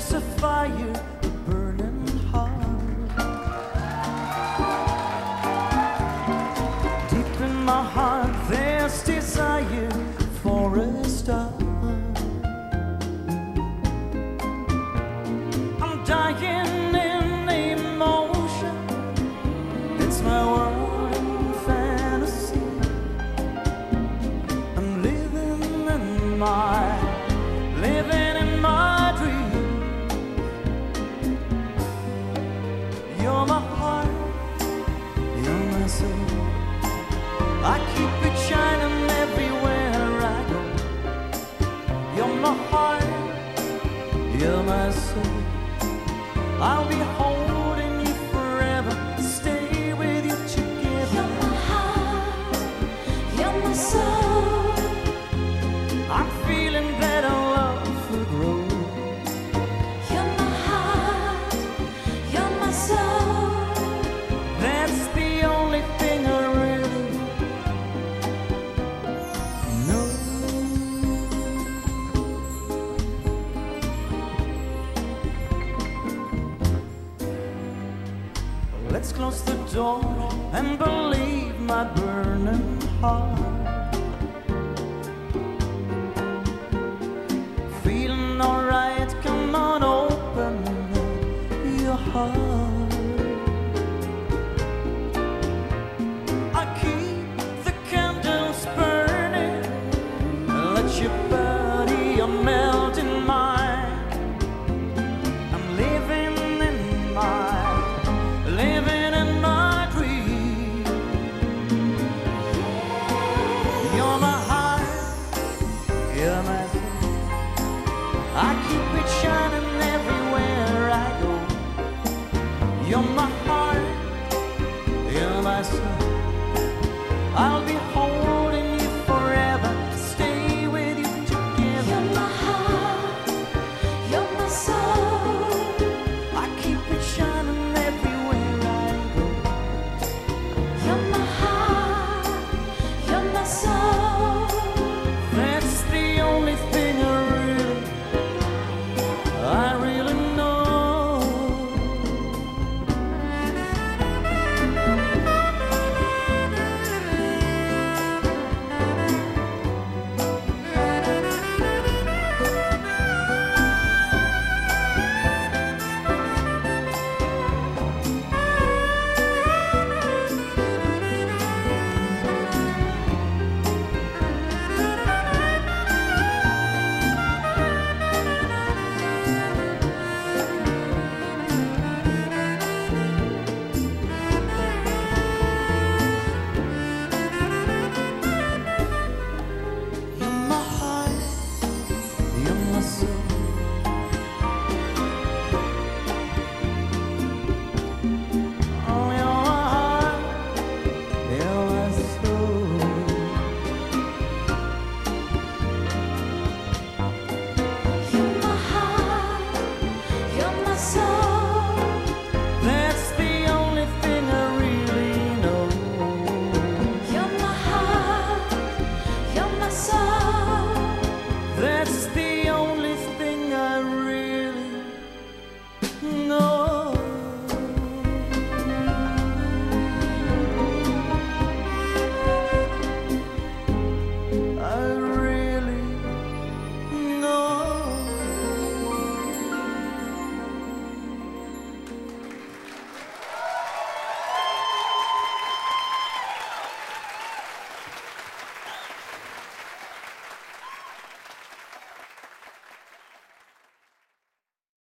there's a fire burning hard. Deep in my heart there's desire for a star. I'm dying in emotion, it's my world in fantasy. I'm living in my dream. You're my heart, you're my soul. I keep it shining everywhere I go. You're my heart, you're my soul. I'll be holding you forever, stay with you together. You're my heart, you're my soul. I'm feeling that our love will grow. You're my heart, you're my soul. That's the only thing I really know. Let's close the door and believe my burning heart. Feeling alright, come on, open your heart. I keep the candles burning, let your body melt in mine. I'm living in my dream. You're my heart, you're my soul. I keep